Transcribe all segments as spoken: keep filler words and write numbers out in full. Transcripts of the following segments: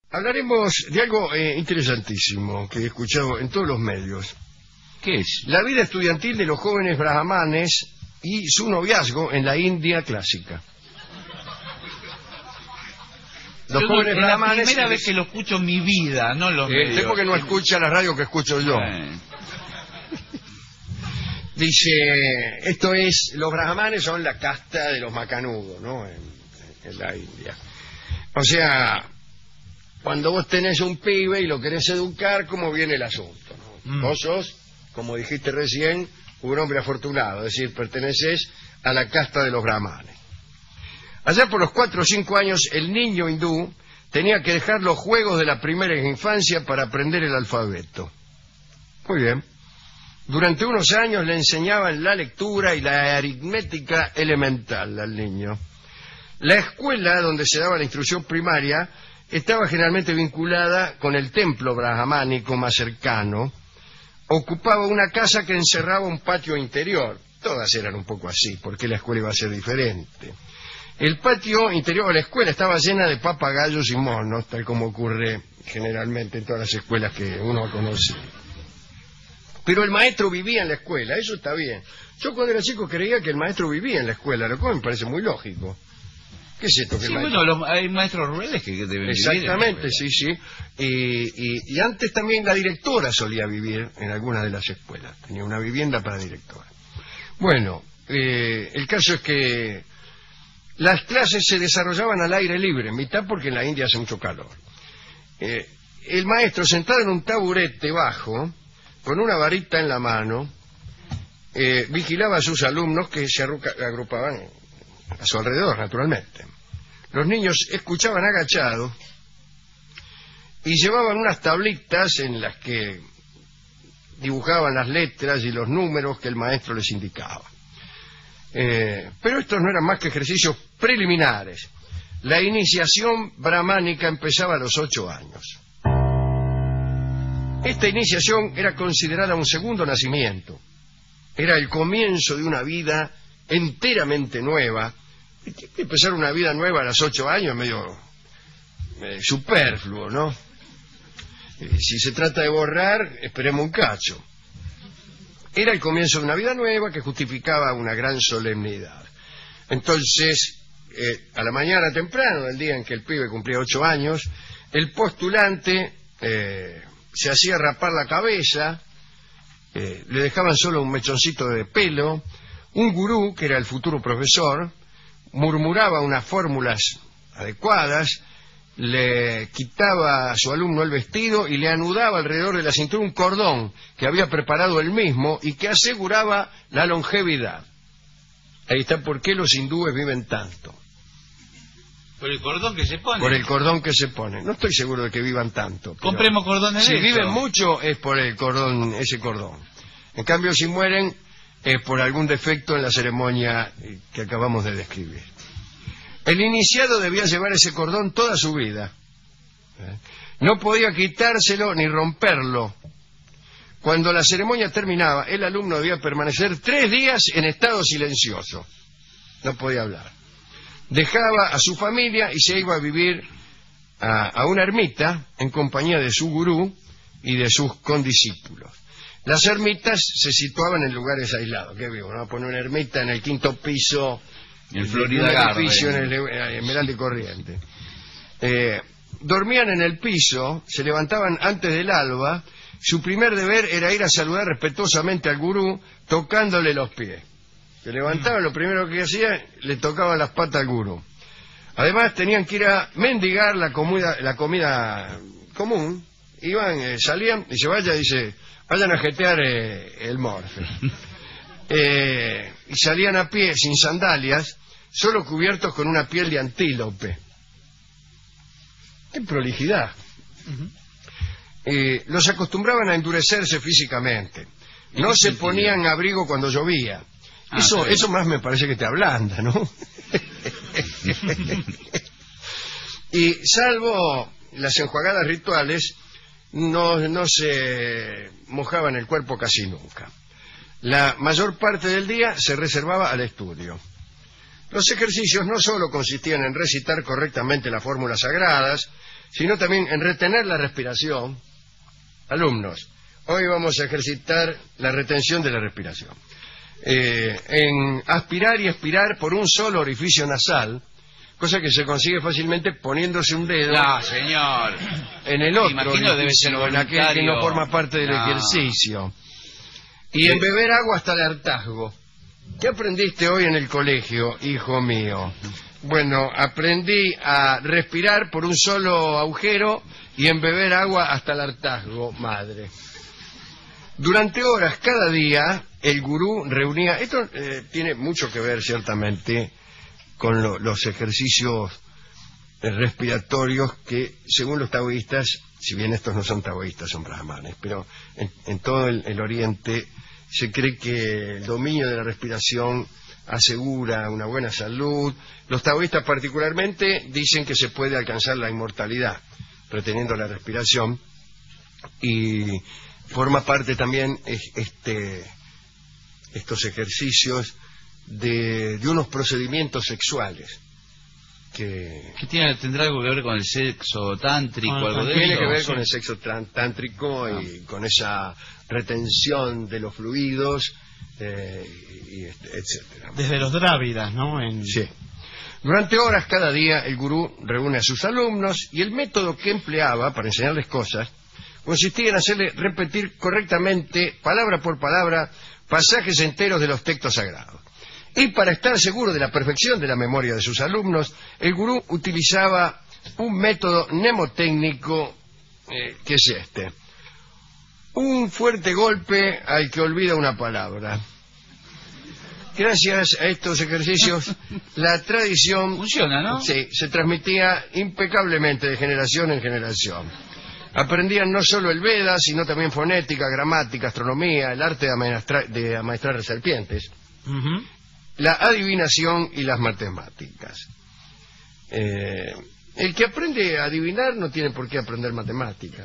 Hablaremos de algo eh, interesantísimo que he escuchado en todos los medios. ¿Qué es? La vida estudiantil de los jóvenes brahmanes y su noviazgo en la India clásica. Los Yo jóvenes no, es brahmanes... la primera vez que lo escucho en mi vida, no los Eh, medios. usted porque no escucha la radio que escucho yo. Eh. Dice, esto es, los brahmanes son la casta de los macanudos, ¿no? En, en la India. O sea, cuando vos tenés un pibe y lo querés educar, ¿cómo viene el asunto? ¿No? Mm. Vos sos, como dijiste recién, un hombre afortunado, es decir, perteneces a la casta de los brahmanes. Allá por los cuatro o cinco años, el niño hindú tenía que dejar los juegos de la primera infancia para aprender el alfabeto. Muy bien. Durante unos años le enseñaban la lectura y la aritmética elemental al niño. La escuela donde se daba la instrucción primaria estaba generalmente vinculada con el templo brahmánico más cercano. Ocupaba una casa que encerraba un patio interior. Todas eran un poco así, porque la escuela iba a ser diferente. El patio interior de la escuela estaba llena de papagayos y monos, tal como ocurre generalmente en todas las escuelas que uno conoce. Pero el maestro vivía en la escuela, eso está bien. Yo cuando era chico creía que el maestro vivía en la escuela, lo cual me parece muy lógico. ¿Qué es esto que sí, el maestro... bueno, los, hay maestros rurales que deben Exactamente, vivir. Exactamente, sí, sí. Y, y, y antes también la directora solía vivir en algunas de las escuelas. Tenía una vivienda para directora. Bueno, eh, el caso es que las clases se desarrollaban al aire libre, en mitad porque en la India hace mucho calor. Eh, el maestro, sentado en un taburete bajo, con una varita en la mano, eh, vigilaba a sus alumnos que se agrupaban a su alrededor, naturalmente. Los niños escuchaban agachados y llevaban unas tablitas en las que dibujaban las letras y los números que el maestro les indicaba. Eh, pero estos no eran más que ejercicios preliminares. La iniciación brahmánica empezaba a los ocho años. Esta iniciación era considerada un segundo nacimiento. Era el comienzo de una vida enteramente nueva. Empezar una vida nueva a los ocho años es medio eh, superfluo, ¿no? Eh, si se trata de borrar, esperemos un cacho. Era el comienzo de una vida nueva que justificaba una gran solemnidad. Entonces, eh, a la mañana temprano del día en que el pibe cumplía ocho años, el postulante... Eh, se hacía rapar la cabeza, eh, le dejaban solo un mechoncito de pelo, un gurú, que era el futuro profesor, murmuraba unas fórmulas adecuadas, le quitaba a su alumno el vestido y le anudaba alrededor de la cintura un cordón que había preparado él mismo y que aseguraba la longevidad. Ahí está por qué los hindúes viven tanto. ¿Por el cordón que se pone? Por el cordón que se pone. No estoy seguro de que vivan tanto. Compremos cordones si de viven eso. mucho es por el cordón, ese cordón. En cambio, si mueren es por algún defecto en la ceremonia que acabamos de describir. El iniciado debía llevar ese cordón toda su vida. No podía quitárselo ni romperlo. Cuando la ceremonia terminaba, el alumno debía permanecer tres días en estado silencioso. No podía hablar. Dejaba a su familia y se iba a vivir a, a una ermita en compañía de su gurú y de sus condiscípulos. Las ermitas se situaban en lugares aislados. ¿Qué vivo? ¿No? Poner una ermita en el quinto piso, en Florida un Garden, edificio en el Esmeralda y Corriente. Eh, dormían en el piso, se levantaban antes del alba. Su primer deber era ir a saludar respetuosamente al gurú tocándole los pies. Se levantaban, lo primero que hacían, le tocaban las patas al gurú. Además, tenían que ir a mendigar la comida, la comida común. Iban, eh, salían, y se vaya, dice, vayan a jetear eh, el morfe. Eh, y salían a pie, sin sandalias, solo cubiertos con una piel de antílope. ¡Qué prolijidad! Uh-huh. eh, los acostumbraban a endurecerse físicamente. No se ponían abrigo cuando llovía. Ah, eso, eso más me parece que te ablanda, ¿no? Y salvo las enjuagadas rituales, no, no se mojaban el cuerpo casi nunca. La mayor parte del día se reservaba al estudio. Los ejercicios no solo consistían en recitar correctamente las fórmulas sagradas, sino también en retener la respiración. Alumnos, hoy vamos a ejercitar la retención de la respiración. Eh, en aspirar y expirar por un solo orificio nasal, cosa que se consigue fácilmente poniéndose un dedo No, señor. en el otro Imagino debe ser orificio, en aquel que voluntario. no forma parte del No. ejercicio. Y en beber agua hasta el hartazgo. ¿Qué aprendiste hoy en el colegio, hijo mío? Bueno, aprendí a respirar por un solo agujero y en beber agua hasta el hartazgo, madre. Durante horas cada día el gurú reunía... Esto eh, tiene mucho que ver, ciertamente, con lo- los ejercicios eh, respiratorios que, según los taoístas, si bien estos no son taoístas, son brahmanes, pero en, en todo el, el Oriente se cree que el dominio de la respiración asegura una buena salud. Los taoístas particularmente dicen que se puede alcanzar la inmortalidad reteniendo la respiración, y forma parte también es- este, estos ejercicios de, de unos procedimientos sexuales que ¿Qué tiene, tendrá algo que ver con el sexo tántrico, Ah, algo de tiene eso? que ver sí. con el sexo tran- tántrico y con esa retención de los fluidos, eh, y este- etcétera. Desde los Drávidas, ¿no? En... Sí. Durante horas cada día el gurú reúne a sus alumnos y el método que empleaba para enseñarles cosas consistía en hacerles repetir correctamente, palabra por palabra, pasajes enteros de los textos sagrados. Y para estar seguro de la perfección de la memoria de sus alumnos, el gurú utilizaba un método mnemotécnico eh, que es este. Un fuerte golpe al que olvida una palabra. Gracias a estos ejercicios, la tradición Funciona, ¿no? sí, se transmitía impecablemente de generación en generación. Aprendían no solo el Veda, sino también fonética, gramática, astronomía, el arte de amaestrar, de amaestrar serpientes, Ujú. la adivinación y las matemáticas. Eh, el que aprende a adivinar no tiene por qué aprender matemáticas.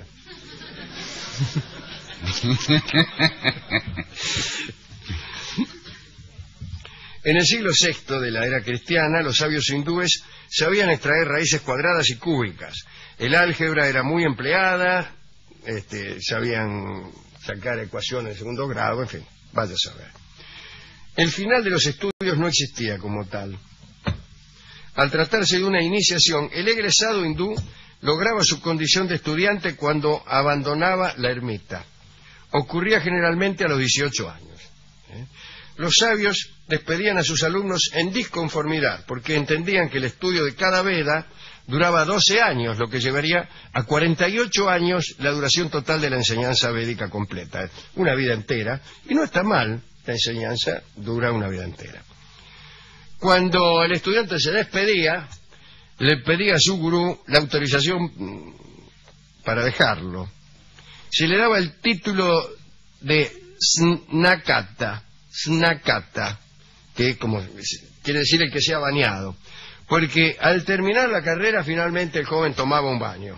En el siglo sexto de la era cristiana, los sabios hindúes sabían extraer raíces cuadradas y cúbicas. El álgebra era muy empleada, este, sabían sacar ecuaciones de segundo grado, en fin, vaya a saber. El final de los estudios no existía como tal. Al tratarse de una iniciación, el egresado hindú lograba su condición de estudiante cuando abandonaba la ermita. Ocurría generalmente a los dieciocho años. ¿eh? Los sabios despedían a sus alumnos en disconformidad, porque entendían que el estudio de cada Veda duraba doce años, lo que llevaría a cuarenta y ocho años la duración total de la enseñanza védica completa. Una vida entera, y no está mal, la enseñanza dura una vida entera. Cuando el estudiante se despedía, le pedía a su gurú la autorización mm, para dejarlo. Se le daba el título de Snakata, Snakata, que como quiere decir el que se ha bañado, porque al terminar la carrera finalmente el joven tomaba un baño.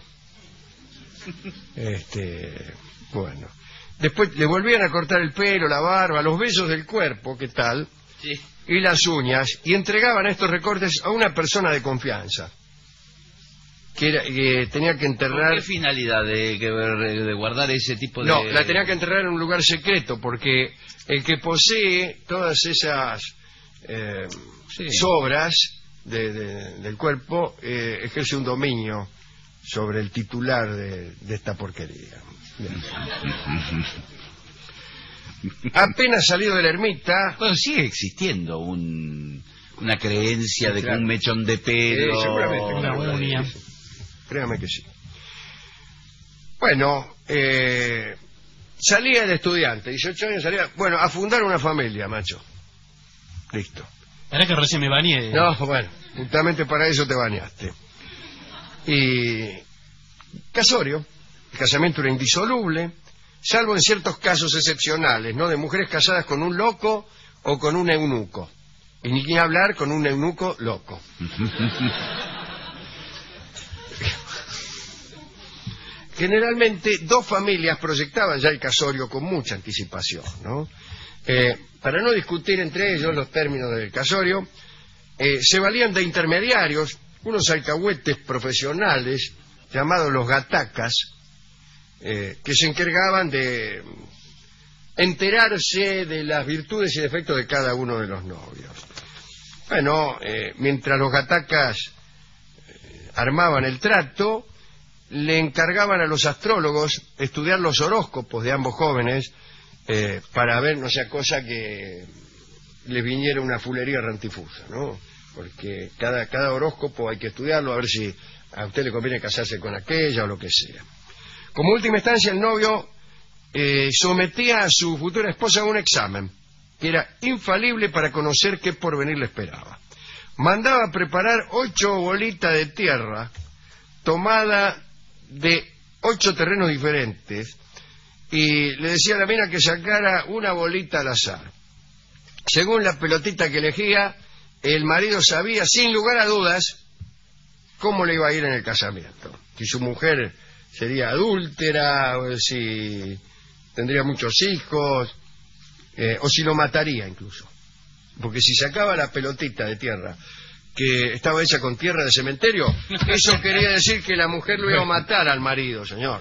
Este, bueno, después le volvían a cortar el pelo, la barba, los vellos del cuerpo, ¿qué tal? Sí. Y las uñas, y entregaban estos recortes a una persona de confianza, que, era- que tenía que ¿Con enterrar... qué finalidad de, que- de guardar ese tipo de...? No, la tenía que enterrar en un lugar secreto, porque el que posee todas esas eh, Sí. sobras de- de- del cuerpo eh, ejerce un dominio sobre el titular de, de esta porquería. Bien. Apenas salido de la ermita... Bueno, sigue existiendo un, una creencia Sí, de claro. que un mechón de pelo... Eh, seguramente. Una Créame uña. que sí. Créame que sí. Bueno, eh, salía el estudiante, dieciocho años, salía, bueno, a fundar una familia, macho. Listo. Era que recién me bañé. No, bueno, justamente para eso te bañaste. Y casorio, el casamiento era indisoluble, salvo en ciertos casos excepcionales, ¿no? De mujeres casadas con un loco o con un eunuco. Y ni quien hablar con un eunuco loco. Generalmente dos familias proyectaban ya el casorio con mucha anticipación, ¿no? Eh, para no discutir entre ellos los términos del casorio, eh, se valían de intermediarios, unos alcahuetes profesionales llamados los gatacas, eh, que se encargaban de enterarse de las virtudes y defectos de cada uno de los novios. Bueno, eh, mientras los gatacas eh, armaban el trato, le encargaban a los astrólogos estudiar los horóscopos de ambos jóvenes eh, para ver, no sea cosa que les viniera una fulería rantifusa, ¿no? Porque cada, cada horóscopo hay que estudiarlo a ver si a usted le conviene casarse con aquella o lo que sea. Como última instancia, el novio eh, sometía a su futura esposa a un examen que era infalible para conocer qué porvenir le esperaba. Mandaba preparar ocho bolitas de tierra tomada de ocho terrenos diferentes y le decía a la mina que sacara una bolita al azar. Según la pelotita que elegía, el marido sabía sin lugar a dudas cómo le iba a ir en el casamiento. Si su mujer sería adúltera, o si tendría muchos hijos, eh, o si lo mataría incluso. Porque si sacaba la pelotita de tierra que estaba hecha con tierra de cementerio, eso quería decir que la mujer lo iba a matar al marido, señor.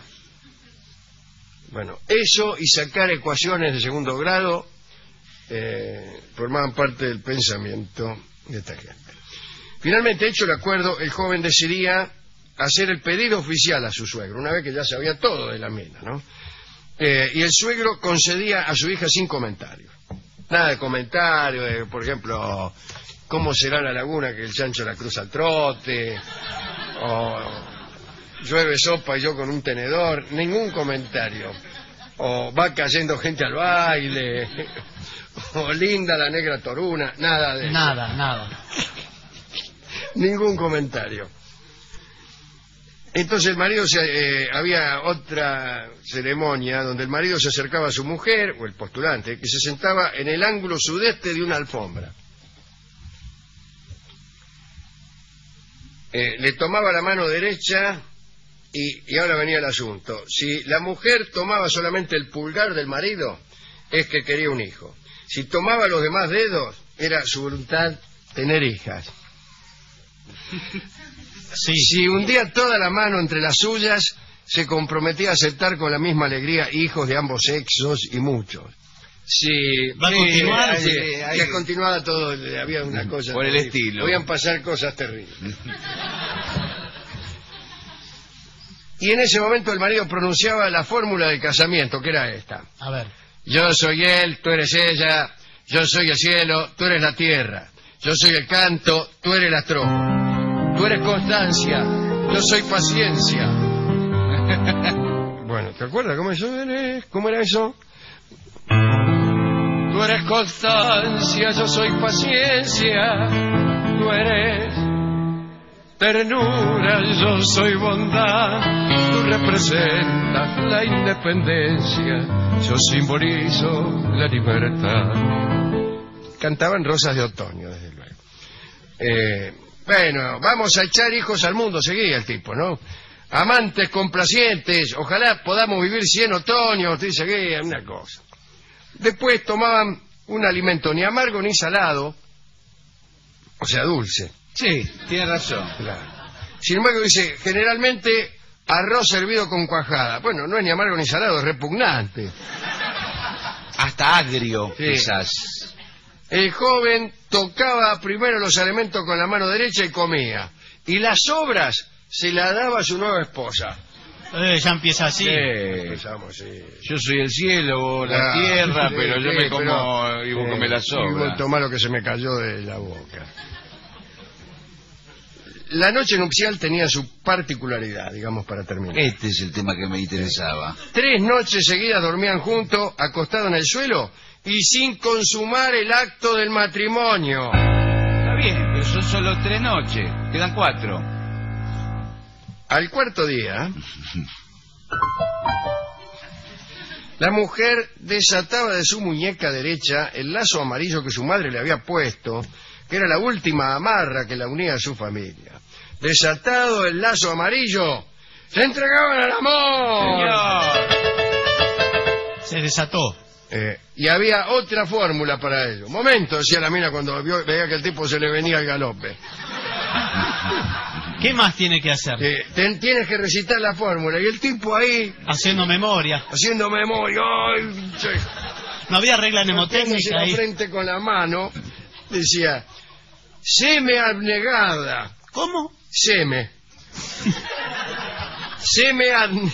Bueno, eso y sacar ecuaciones de segundo grado eh, formaban parte del pensamiento de esta gente. Finalmente, hecho el acuerdo, el joven decidía hacer el pedido oficial a su suegro, una vez que ya sabía todo de la mina, ¿no? Eh, y el suegro concedía a su hija sin comentarios. Nada de comentarios, eh, por ejemplo, cómo será la laguna que el chancho la cruza al trote, o llueve sopa y yo con un tenedor, ningún comentario. O va cayendo gente al baile, o linda la negra toruna, nada de eso. Nada, nada. Ningún comentario. Entonces el marido, se, eh, había otra ceremonia donde el marido se acercaba a su mujer, o el postulante, que se sentaba en el ángulo sudeste de una alfombra. Eh, le tomaba la mano derecha y, y ahora venía el asunto. Si la mujer tomaba solamente el pulgar del marido, es que quería un hijo. Si tomaba los demás dedos, era su voluntad tener hijas. Sí. Si hundía toda la mano entre las suyas, se comprometía a aceptar con la misma alegría hijos de ambos sexos y muchos. Si va a continuar, ahí, sí, ahí que continuaba todo, había una cosa por el terrible. estilo. Podían pasar cosas terribles. Y en ese momento el marido pronunciaba la fórmula del casamiento, que era esta: A ver. yo soy él, tú eres ella, yo soy el cielo, tú eres la tierra, yo soy el canto, tú eres el astrojo. Tú eres constancia, yo soy paciencia. Bueno, ¿te acuerdas cómo eso eres? ¿Cómo era eso? Tú eres constancia, yo soy paciencia. Tú eres ternura, yo soy bondad. Tú representas la independencia, yo simbolizo la libertad. Cantaban Rosas de Otoño, desde luego. Eh... Bueno, vamos a echar hijos al mundo, seguía el tipo, ¿no? Amantes complacientes, ojalá podamos vivir cien otoños, sí, seguía, una cosa. Después tomaban un alimento ni amargo ni salado, o sea, dulce. Sí, tiene razón. Claro. Sin embargo, dice, generalmente arroz servido con cuajada. Bueno, no es ni amargo ni salado, es repugnante. Hasta agrio, Sí. quizás. El joven tocaba primero los alimentos con la mano derecha y comía. Y las sobras se las daba a su nueva esposa. Eh, ya empieza así. Sí. Empezamos, sí. Yo soy el cielo o la Claro, tierra, sí, pero yo sí, me como pero, y vos eh, comés la Y sobra. vos tomás lo que se me cayó de la boca. La noche nupcial tenía su particularidad, digamos, para terminar. Este es el tema que me interesaba. Tres noches seguidas dormían juntos, acostados en el suelo, y sin consumar el acto del matrimonio. Está bien, pero son solo tres noches. Quedan cuatro. Al cuarto día, la mujer desataba de su muñeca derecha el lazo amarillo que su madre le había puesto, que era la última amarra que la unía a su familia. Desatado el lazo amarillo, se entregaban al amor. Señor. Se desató. Eh, y había otra fórmula para ello. Momento, decía la mina cuando vio, veía que el tipo se le venía al galope. ¿Qué más tiene que hacer? Eh, ten- tienes que recitar la fórmula. Y el tipo ahí, Haciendo memoria. haciendo memoria, ¡ay! Sí. No había regla Golpeándose mnemotécnica la ahí. frente con la mano, decía, seme abnegada, ¿Cómo? seme. Seme ab-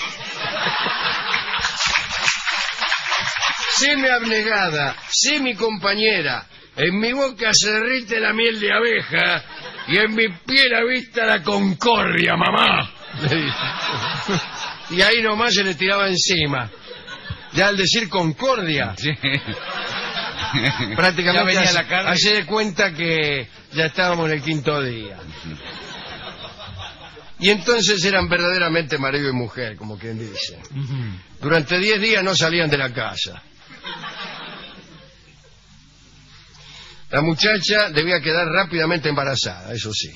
Seme abnegada, sé mi compañera, en mi boca se derrite la miel de abeja y en mi piel avista la concordia, mamá. Le dice. Y ahí nomás se le tiraba encima. Ya al decir concordia, Sí. prácticamente Ya venía hace, la carne. hace de cuenta que ya estábamos en el quinto día. Y entonces eran verdaderamente marido y mujer, como quien dice. Ujú. Durante diez días no salían de la casa. La muchacha debía quedar rápidamente embarazada, eso sí.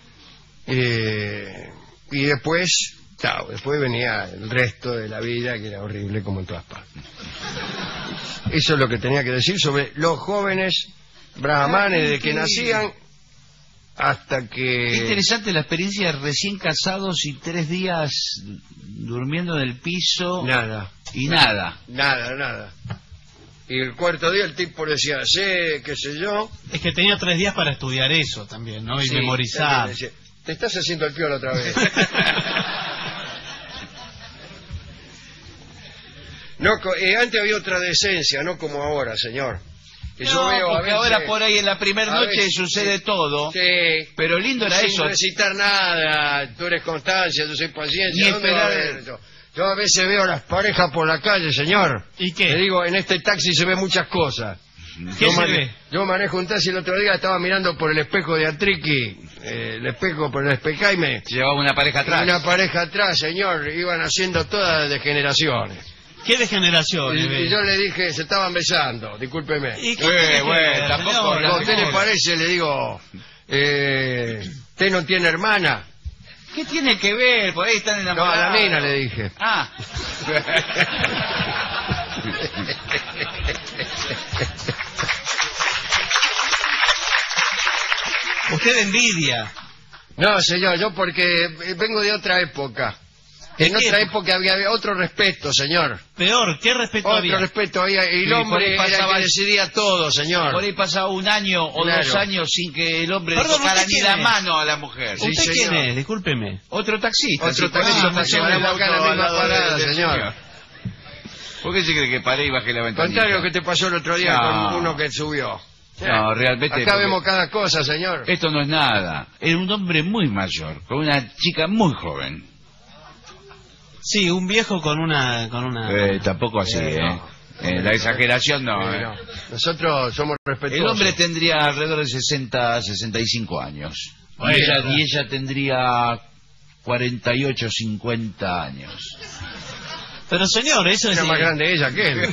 Eh, y después, chao, después venía el resto de la vida, que era horrible como en todas partes. Eso es lo que tenía que decir sobre los jóvenes brahmanes desde que nacían hasta Qué que... interesante la experiencia de recién casados y tres días durmiendo en el piso Nada, y nada. nada, nada. Y el cuarto día el tipo le decía, sé, qué sé yo... Es que tenía tres días para estudiar eso también, ¿no? Y Sí, memorizar. también decía, te estás haciendo el piola otra vez. No, co- eh, antes había otra decencia, no como ahora, señor. Que yo No, veo a porque veces- ahora por ahí en la primera a noche veces- sucede sí, todo. Sí. Pero lindo era Sin eso. recitar nada, tú eres constancia, yo soy paciencia. Ni ¿Dónde va a esperar- haber eso? Yo a veces veo a las parejas por la calle, señor. ¿Y qué? Le digo, en este taxi se ven muchas cosas. ¿Qué yo, se mane- ve? yo manejo un taxi el otro día, estaba mirando por el espejo de Atriqui, eh, el espejo por el espejaime. Llevaba una pareja atrás. Una pareja atrás, señor, iban haciendo todas de generaciones. ¿Qué degeneración? Y, eh? y yo le dije, se estaban besando, discúlpeme. ¿Y qué Eh, tiene que bueno, ver, tampoco señor? ¿A usted le no. parece? Le digo, eh, ¿usted no tiene hermana? ¿Qué tiene que ver? Por ahí están No, a enamorados. la mina le dije. Ah. Usted envidia. No, señor, yo porque vengo de otra época. En ¿De qué otra época? época había, había otro respeto, señor. Peor, ¿qué respeto Otro había? respeto había. Y el Sí, por hombre ahí era el pasaba- que decidía todo, señor. Por ahí pasaba un año o Claro. dos años sin que el hombre Perdón, le tocara ¿usted ni quién la es? mano a la mujer. Sí, ¿Usted quién señor. es? Discúlpeme. Otro taxista. Otro sí, por taxista, eso me se lleva va el a buscar auto la al misma lado parada, del señor. ¿Por qué se cree que paré y bajé la ventanilla? Contrario que te pasó el otro día No. con uno que subió. No, realmente... Acá porque vemos cada cosa, señor. Esto no es nada. Era un hombre muy mayor, con una chica muy joven. Sí, un viejo con una... Con una... Eh, tampoco así, Eh, ¿eh? no. Eh, la exageración no, Eh, ¿eh? no. Nosotros somos respetuosos. El hombre tendría alrededor de sesenta, sesenta y cinco años. Bueno. y, ella, y ella tendría cuarenta y ocho, cincuenta años. Pero señor, eso es... Era más grande ella que él.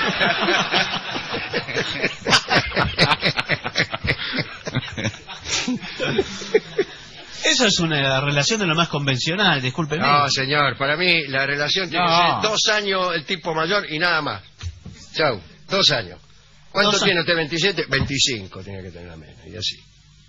Eso es una relación de lo más convencional, discúlpeme. No, señor, para mí la relación tiene No. que ser dos años el tipo mayor y nada más. Chau, dos años. ¿Cuánto Dos tiene usted? ¿veintisiete? veinticinco tiene que tener la menos, y así.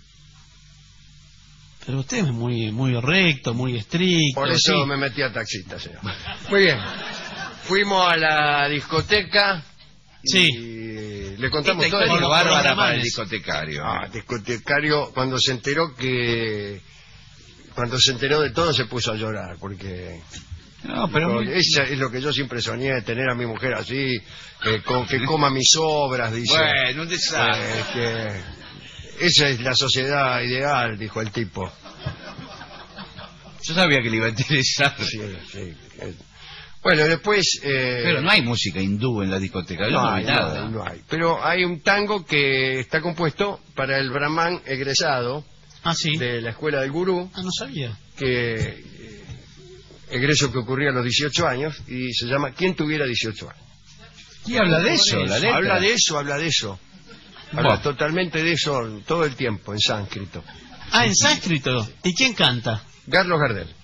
Pero usted es muy muy recto, muy estricto. Por eso sí. me metí a taxista, señor. Muy bien. Fuimos a la discoteca y Sí. le contamos Esta todo. historia Con los bárbara para el programanes. discotecario. Ah, discotecario, cuando se enteró que... Cuando se enteró de todo se puso a llorar, porque... No, pero... Porque muy- esa es lo que yo siempre soñé, tener a mi mujer así, que, co- que coma mis obras, dice. Bueno, un desastre. Eh, que esa es la sociedad ideal, dijo el tipo. Yo sabía que le iba a interesar. Sí, sí. Eh, Bueno, después... eh, Pero no hay música hindú en la discoteca. Yo no, no, hay, vi no nada. hay, no hay. Pero hay un tango que está compuesto para el brahman egresado Ah, sí. de la escuela del gurú, Ah, no sabía. que eh, egreso que ocurría a los dieciocho años, y se llama ¿Quién tuviera dieciocho años? Y habla de eso, la letra. Habla de eso, habla de eso. Habla Buah. totalmente de eso todo el tiempo, en sánscrito. Ah, en sánscrito. ¿Y quién canta? Carlos Gardel.